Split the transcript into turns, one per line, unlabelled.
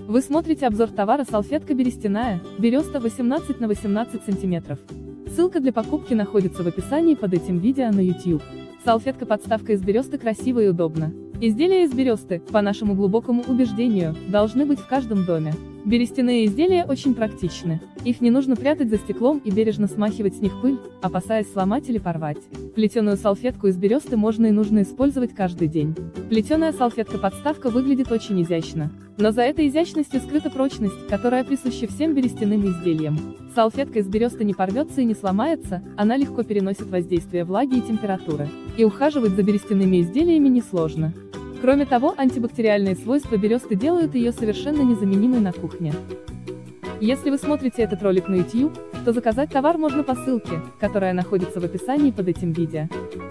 Вы смотрите обзор товара салфетка берестяная, береста 18 на 18 см. Ссылка для покупки находится в описании под этим видео на YouTube. Салфетка-подставка из бересты красиво и удобно. Изделия из бересты, по нашему глубокому убеждению, должны быть в каждом доме. Берестяные изделия очень практичны. Их не нужно прятать за стеклом и бережно смахивать с них пыль, опасаясь сломать или порвать. Плетеную салфетку из бересты можно и нужно использовать каждый день. Плетеная салфетка-подставка выглядит очень изящно. Но за этой изящностью скрыта прочность, которая присуща всем берестяным изделиям. Салфетка из бересты не порвется и не сломается, она легко переносит воздействие влаги и температуры. И ухаживать за берестяными изделиями несложно. Кроме того, антибактериальные свойства бересты делают ее совершенно незаменимой на кухне. Если вы смотрите этот ролик на YouTube, то заказать товар можно по ссылке, которая находится в описании под этим видео.